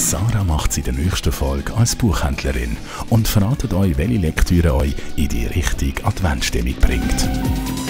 Sarah macht sie in der nächsten Folge als Buchhändlerin und verratet euch, welche Lektüre euch in die richtige Adventsstimmung bringt.